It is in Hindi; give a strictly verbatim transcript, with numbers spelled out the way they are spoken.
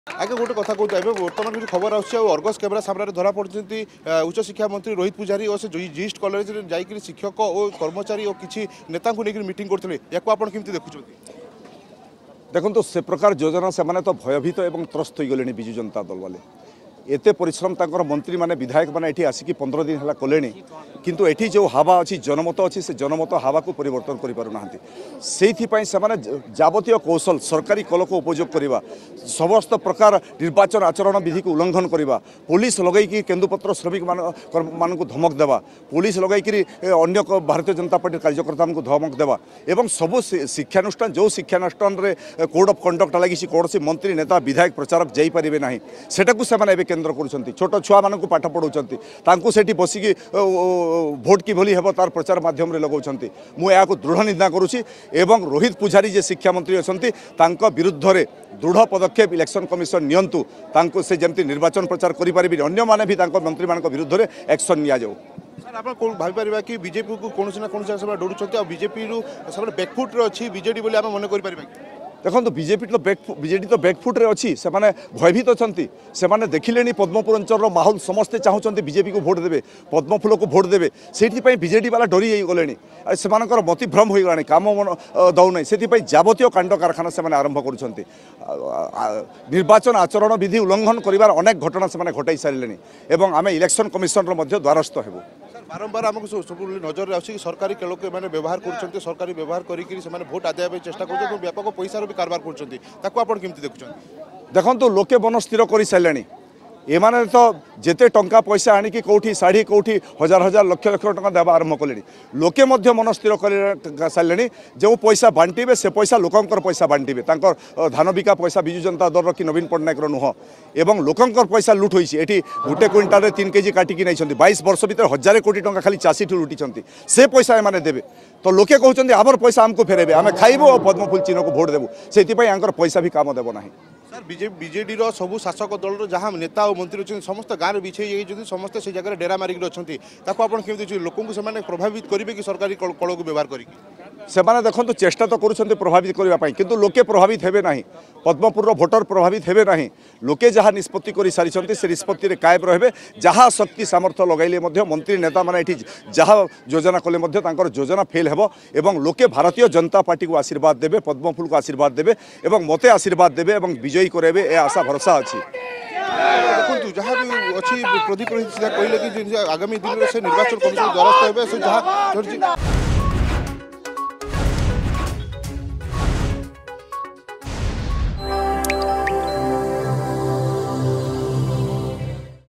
आगे गोटे कथा कहते हैं बर्तमान किसी खबर आर्गस कैमेरा सामने धरा पड़ती उच्च शिक्षा मंत्री रोहित पूजारी और से जिस्ट कॉलेज जाकर शिक्षक और कर्मचारी और किसी नेता को लेकर मीटिंग करते या आप देखुं देखो से प्रकार योजना से माने तो भयभीत और त्रस्त हो गले विजु जनता दल वाले एते परिश्रम तांकर मंत्री माने विधायक माने एठी आसिकी पंद्रह दिन हला कलेनी किंतु एठी जो हवा अच्छी जनमत अच्छी से जनमत हवा को परिवर्तन करि पारु नाहंती सेथि पई से माने जावतीय कौशल सरकारी कल को उपयोग करवा समस्त प्रकार निर्वाचन आचरण विधि को उल्लंघन करवा पुलिस लगैकी केन्दुपत्र श्रमिक मान को धमक देवा पुलिस लगैकी अन्य भारतीय जनता पार्टी कार्यकर्ता को धमक देवा एवं सबु शिक्षानुष्ठान जो शिक्षानुष्ठान रे कोड ऑफ कंडक्ट लगी कौन मंत्री नेता विधायक प्रचारक जाई परिबे नाही सेटा को से केन्द्र कर छोट छुआ मान पाठ पढ़ाऊँ से बसिकी भोट कि भली हे तार प्रचार मध्यम लगाउछंती मुझे दृढ़ निंदा करुच्ची एवं रोहित पूजारी जे शिक्षा मंत्री अच्छा विरुद्ध में दृढ़ पदक्षेप इलेक्शन कमिशन नियंतु तांको से जमती निर्वाचन प्रचार करें अन्य माने भी मंत्री मान विरुद्ध में एक्शन नि जाऊ सर आप भाई कि बीजेपी को कौन ना कौन डरुंट बीजेपी बैकफुट्रे अच्छी बीजेडी बोली मन कर देखो बीजेपी तो बैक बीजेडी तो बैकफुट्रे अच्छी से माने भयभीत अच्छा से माने देखिले पद्मपुर अंचल माहौल समस्ते चाहते बीजेपी को भोट देवे पद्मफूल को भोट देवे से बीजेडी वाला डरी गले से मतिभ्रम हो गलानी काम दौना से जावतीय कांड कारखाना से आरंभ कर निर्वाचन आचरण विधि उल्लंघन कर अनेक घटना से घटाई सारे एवं आम इलेक्शन कमिशन द्वारस्थ हेबू बारंबार आमको सब नजर आसी सरकारी लोक मैंने व्यवहार कर सरकारी व्यवहार करके भोट आदाय चेष्टा कर व्यापक पैसा भी कारबार कर देखुं देखो लोके मन स्थिर कर सारे एमाने तो जेते टंका पैसा आनिकी कौटी शाढ़ी कौटी हजार हजार लक्ष लक्ष टंका देवा आरंभ कले लोके मध्य मन स्थिर कर सारे जो पैसा बांटे से पैसा लोकंकर पैसा बांटे धान बिका पैसा विजु जनता दल कि नवीन पट्टनायक नुह एवं लोकंकर पैसा लुट होती ये गोटे क्विंटाल तीन केजी काटिकी नहीं बाईस वर्ष भर हजार कोटी टंका खाली चाषी ठू लुटी से पैसा एमाने देवे तो लोके कहते आमर पैसा आमको फेरेबे आम खाइबू और पद्मफूल चिन्ह को भोट देवु से पैसा भी काम देव ना सर बीजेडी सब शासक दल जहाँ नेता और मंत्री अच्छे समस्त गाँव में बिछे समस्त से जगह डेरा मारिक अच्छा आपड़ी लोक प्रभावित करेंगे कि सरकारी कल को व्यवहार करके देखो चेष्टा तो कर प्रभावित करने किंतु लोके प्रभावित हेबे नहीं पद्मपुर भोटर प्रभावित हेबे नहीं लोके जहाँ निष्पत्ति कर सारी से निष्पत्ति कायम रहे जहाँ शक्ति सामर्थ्य लगाइले मंत्री नेता मैंने ये जहाँ योजना कले योजना फेल हेब एवं लोके भारतीय जनता पार्टी को आशीर्वाद देवे पद्मफूल को आशीर्वाद देवे एवं मते आशीर्वाद देवे एवं विजयी करेबे ए आशा भरोसा अच्छी देखो जहाँ भी अच्छी प्रदीप कहले कि आगामी दिन में से निर्वाचन कमिशन द्वारस्थ हे जहाँ